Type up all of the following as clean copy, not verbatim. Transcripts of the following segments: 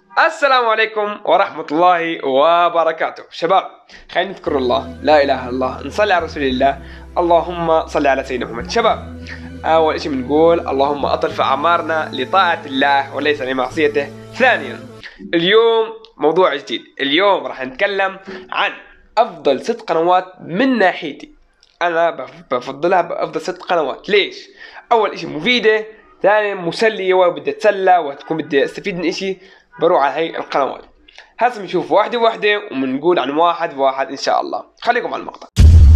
السلام عليكم ورحمة الله وبركاته. شباب خلينا نذكر الله، لا إله إلا الله، نصلي على رسول الله، اللهم صل على سيدنا محمد. شباب أول شيء بنقول اللهم أطل في أعمارنا لطاعة الله وليس لمعصيته. ثانيا اليوم موضوع جديد، اليوم راح نتكلم عن أفضل 6 قنوات من ناحيتي. أنا بفضلها بأفضل 6 قنوات. ليش؟ أول شيء مفيدة، ثانيا مسلية وبدي أتسلى وتكون بدي أستفيد من إشي، بروح على هاي القنوات. هسه بنشوف واحدة واحدة وبنقول عن واحد إن شاء الله. خليكم على المقطع.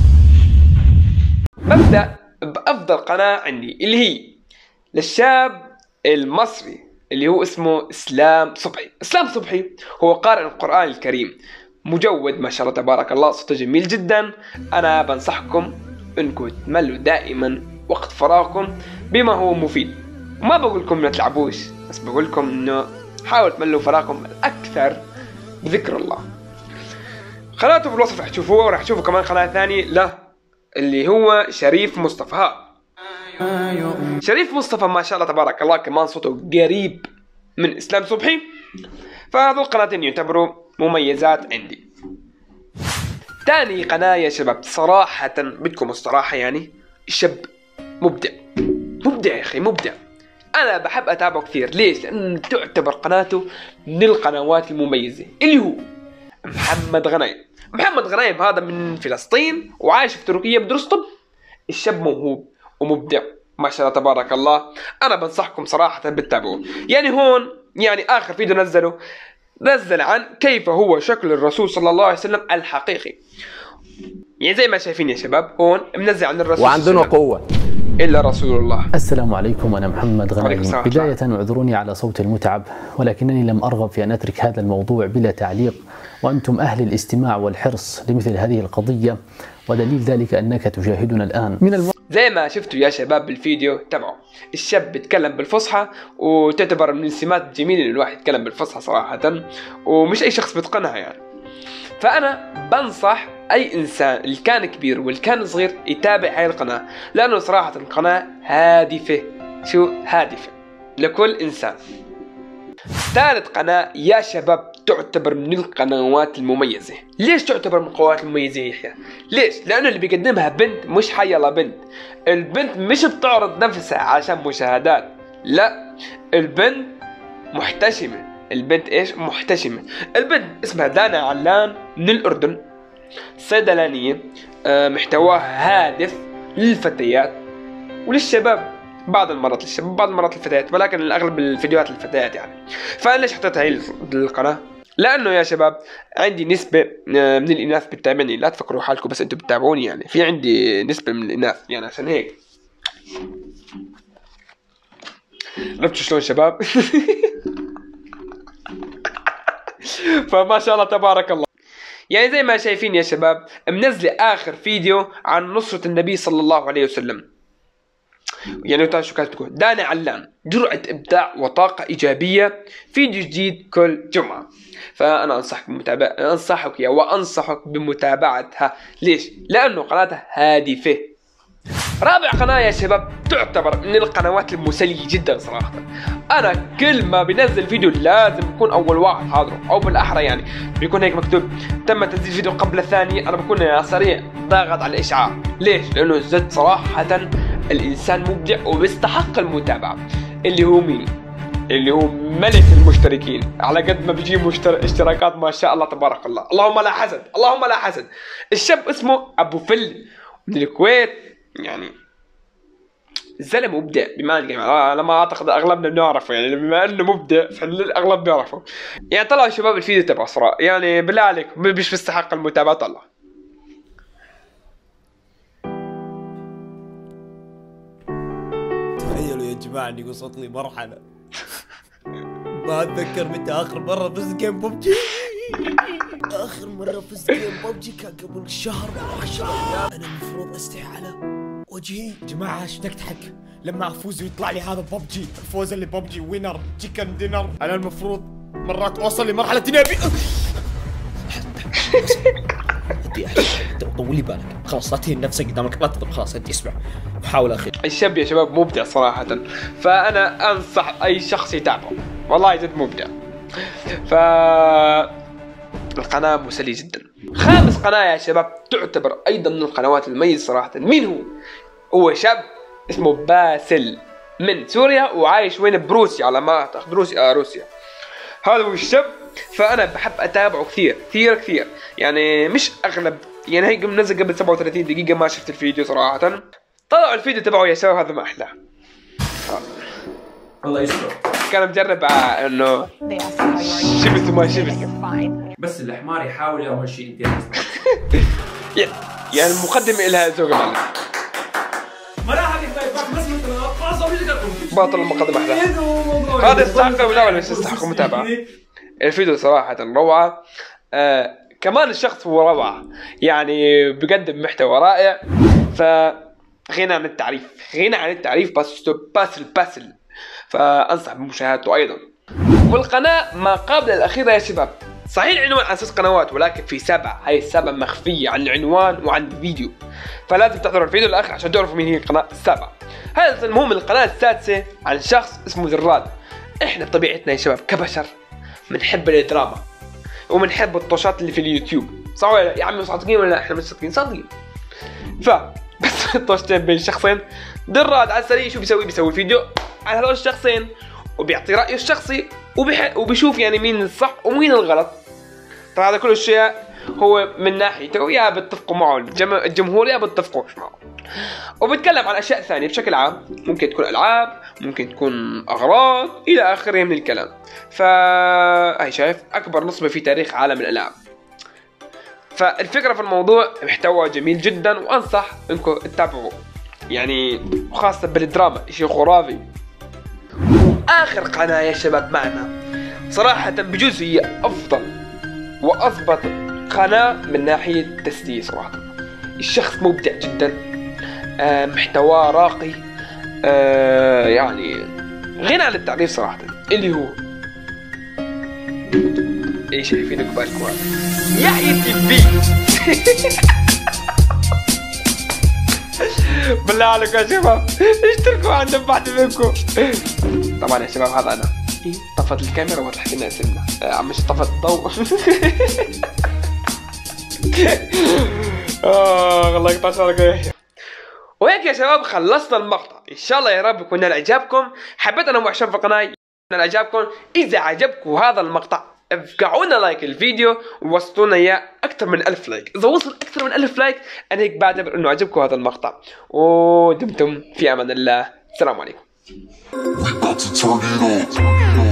ببدأ بأفضل قناة عندي اللي هي للشاب المصري اللي هو اسمه إسلام صبحي. إسلام صبحي هو قارئ القرآن الكريم، مجود ما شاء الله تبارك الله، صوته جميل جدا. أنا بنصحكم إنكم تملوا دائما وقت فراغكم بما هو مفيد. ما بقولكم ما تلعبوش، بس بقولكم إنه حاولوا تملوا فراغكم أكثر بذكر الله. قناته في الوصف رح تشوفوها، ورح تشوفوا كمان قناة ثانية له اللي هو شريف مصطفى. شريف مصطفى ما شاء الله تبارك الله كمان صوته قريب من إسلام صبحي، فهذول قناتين يعتبروا مميزات عندي. ثاني قناة يا شباب صراحة بدكم الصراحة يعني الشاب مبدع يا أخي، مبدع. أنا بحب أتابعه كثير. ليش؟ لأنه تعتبر قناته من القنوات المميزة اللي هو محمد غنايم. محمد غنايم هذا من فلسطين وعايش في تركيا بدرس طب. الشاب موهوب ومبدع ما شاء الله تبارك الله. أنا بنصحكم صراحة بتتابعوه. يعني هون يعني آخر فيديو نزل عن كيف هو شكل الرسول صلى الله عليه وسلم الحقيقي. يعني زي ما شايفين يا شباب هون منزل عن الرسول وعندنا قوة إلا رسول الله. السلام عليكم، أنا محمد غنايم. بداية اعذروني على صوت المتعب، ولكنني لم أرغب في أن أترك هذا الموضوع بلا تعليق، وأنتم أهل الاستماع والحرص لمثل هذه القضية، ودليل ذلك أنك تشاهدنا الآن. زي ما شفتوا يا شباب بالفيديو تبعه، الشاب بيتكلم بالفصحى، وتعتبر من السمات الجميلة إن الواحد يتكلم بالفصحى صراحة، ومش أي شخص بيتقنها يعني. فأنا بنصح أي إنسان اللي كان كبير واللي كان صغير يتابع هاي القناة، لأنه صراحة القناة هادفة، هادفة لكل إنسان. ثالث قناة يا شباب تعتبر من القنوات المميزة. ليش تعتبر من القنوات المميزة يا يحيى؟ ليش؟ لأنه اللي بيقدمها بنت، مش حيلا بنت. البنت مش بتعرض نفسها عشان مشاهدات، لا، البنت محتشمة. البنت ايش؟ محتشمة. البنت اسمها دانا علان من الأردن، صيدلانية، محتواها هادف للفتيات وللشباب، بعض المرات للشباب بعض المرات للفتيات، ولكن الأغلب الفيديوهات للفتيات يعني. فأنا ليش حطيت هاي القناة؟ لأنه يا شباب عندي نسبة من الإناث بتتابعني. لا تفكروا حالكم بس أنتوا بتتابعوني، يعني في عندي نسبة من الإناث يعني، عشان هيك. عرفتوا شلون شباب؟ فما شاء الله تبارك الله. يعني زي ما شايفين يا شباب منزل آخر فيديو عن نصرة النبي صلى الله عليه وسلم. يعني تعالوا شو كانت تقول دانا علان، جرعة إبداع وطاقة إيجابية، فيديو جديد كل جمعة. فأنا أنصحك بمتابعتها. ليش؟ لأنه قناتها هادفة. رابع قناة يا شباب تعتبر من القنوات المسلية جدا صراحة. أنا كل ما بنزل فيديو لازم يكون أول واحد حاضره، أو بالأحرى يعني بيكون هيك مكتوب تم تنزيل فيديو قبل الثاني. أنا بكون يا سريع ضاغط على الإشعار. ليش؟ لأنه زد صراحة الإنسان مبدع وبيستحق المتابعة. اللي هو مين؟ اللي هو ملك المشتركين. على قد ما بيجيب اشتراكات ما شاء الله تبارك الله، اللهم لا حسد، اللهم لا حسد. الشاب اسمه أبو فل من الكويت. يعني الزلمه مبدع بما انا ما اعتقد اغلبنا بنعرفه، يعني بما انه مبدع فالاغلب بيعرفه. يعني طلعوا شباب الفيديو تبع صراحه، يعني بالله عليك مش بيستحق المتابعه. طلع تخيلوا يا جماعه اني وصلت لي مرحله ما اتذكر متى اخر مره فزت جيم ببجي. اخر مره فزت جيم ببجي كان قبل شهر و10 ايام. انا المفروض استحي على وجهي. جماعه ايش تضحك لما افوز ويطلع لي هذا ببجي، الفوز اللي ببجي وينر تشيكن دينر. انا المفروض مرات اوصل لمرحله اني ابي طولي بالك، خلاص لا تهين نفسك قدامك، لا تضرب، خلاص انت اسمع وحاول اخي. الشاب يا شباب مبدع صراحه، فانا انصح اي شخص يتابعه، والله جد مبدع. ف القناة مسلية جدا. خامس قناة يا شباب تعتبر أيضا من القنوات المميزة صراحة. مين هو شاب اسمه باسل من سوريا وعايش وين بروسيا على ما أعتقد روسيا. هذا هو الشاب، فأنا بحب أتابعه كثير يعني مش أغلب، يعني هيك منزل قبل 37 دقيقة ما شفت الفيديو صراحة. طلعوا الفيديو تبعه يا شباب، هذا ما أحلاه. الله يستر. كان مجرب انه شبث وما شبث، بس الحمار يحاول اول شيء انت يعني المقدمة إلها زوج معنا. باطل المقدمة أحلى. هذا يستحق المتابعة ولا مش يستحق المتابعة؟ الفيديو صراحة روعة. كمان الشخص هو روعة، يعني بقدم محتوى رائع. فغنى عن التعريف باسل. فأنصح بمشاهدته أيضا. والقناة ما قبل الأخيرة يا شباب، صحيح العنوان عن 6 قنوات ولكن في 7، هاي 7 مخفية عن العنوان وعن الفيديو، فلازم تحضروا الفيديو الآخر عشان تعرفوا مين هي القناة السابعة. هذا المهم القناة السادسة عن شخص اسمه زراد. احنا بطبيعتنا يا شباب كبشر بنحب الدراما وبنحب الطوشات اللي في اليوتيوب، صح ولا يا عمي؟ صادقين ولا احنا مش صادقين؟ بس الطوشتين بين شخصين. دراد على السريع شو بيسوي فيديو على هذول الشخصين وبيعطي رأيه الشخصي وبيشوف يعني مين الصح ومين الغلط. طبعا هذا كل الشيء هو من ناحيته، يا بتتفقوا معه الجمهور يا بتتفقوش معه. وبتكلم عن أشياء ثانية بشكل عام، ممكن تكون ألعاب، ممكن تكون أغراض إلى آخره من الكلام. فهي شايف أكبر نصبة في تاريخ عالم الألعاب. فالفكرة في الموضوع محتوى جميل جدا وأنصح إنكم تتابعوه، يعني خاصة بالدراما شيء خرافي. وآخر قناة يا شباب معنا صراحة بجوز هي أفضل وأضبط قناة من ناحية التسلية صراحة. الشخص مبدع جدا، محتواه راقي، يعني غنى عن التعريف صراحة، اللي هو ايش شايفين قبالكم يحيى تي في. بالله عليكم يا شباب اشتركوا عند بعض منكم. طبعا يا شباب هذا انا طفت الكاميرا وضحت لنا اسمنا، مش طفت الضوء. الله يقطع شرك يا يحيى. وهيك يا شباب خلصنا المقطع، ان شاء الله يا رب يكون نال اعجابكم. حبيت انا وحشان في القناه نال اعجابكم. اذا عجبكم هذا المقطع افقعوا لنا لايك الفيديو ووصلوا لنا اياه اكثر من 1000 لايك. اذا وصل اكثر من 1000 لايك انا هيك بعتبر انه عجبكم هذا المقطع. ودمتم في امان الله. السلام عليكم.